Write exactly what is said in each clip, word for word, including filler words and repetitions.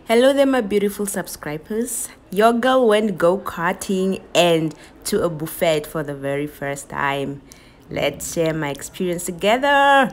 Hello there, my beautiful subscribers. Your girl went go-karting and to a buffet for the very first time. Let's share my experience together.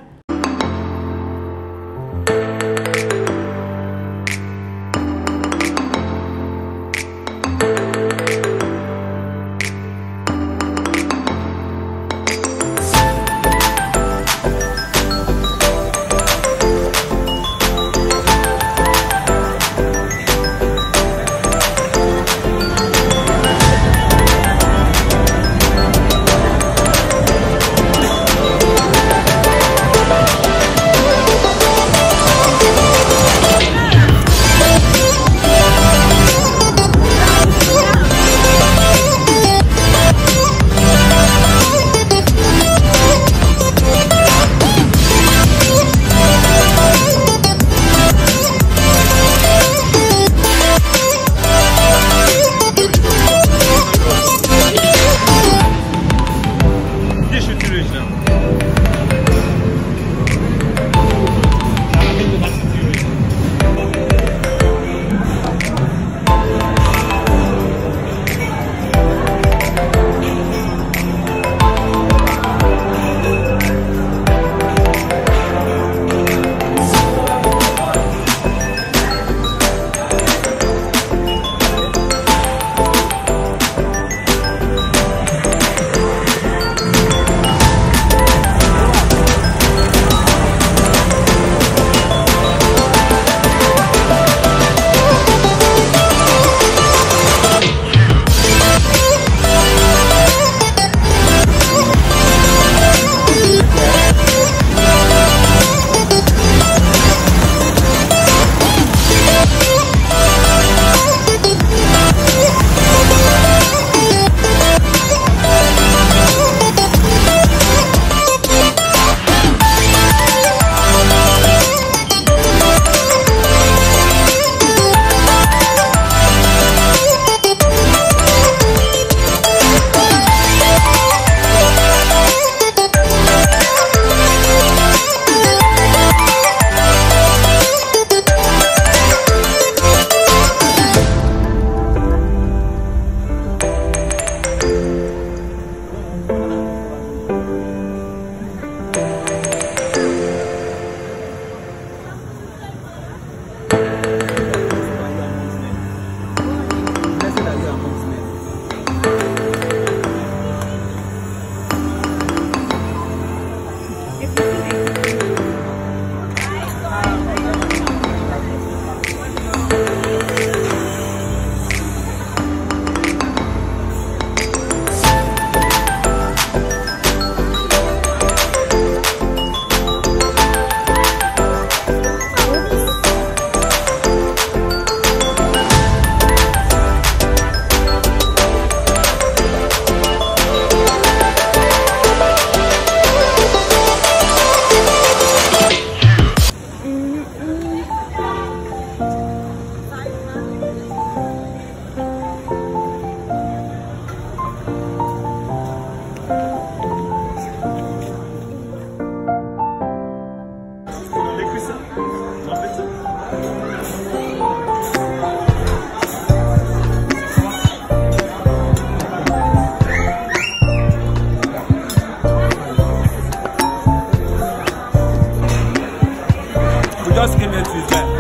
Just came here to his life.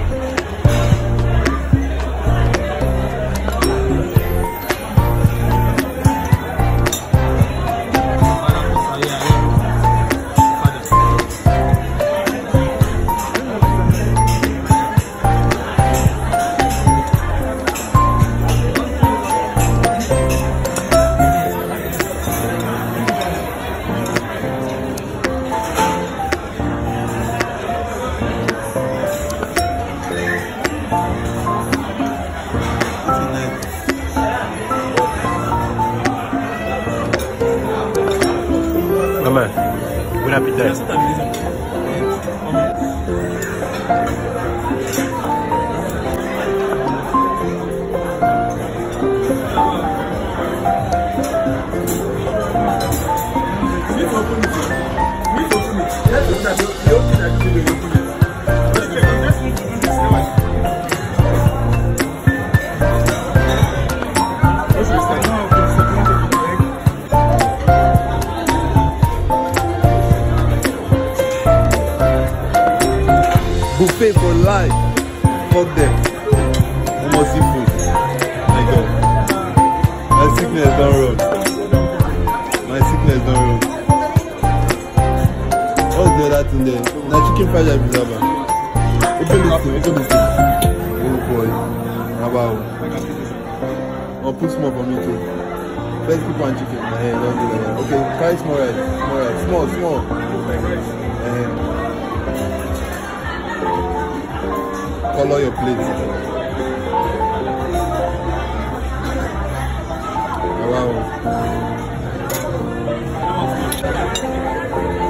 Maman, bon appétit. fuck them. Almost seafood. My God. My sickness don't roll. My sickness don't roll. What's the other thing there? Now chicken fried rice is over. Open this thing, open this thing. Oh boy. Wow. I'll put small for me too. First keep one chicken. Uh, don't do that. Okay, try small rice. Small rice. Small, small. Uh, color your plate. Wow.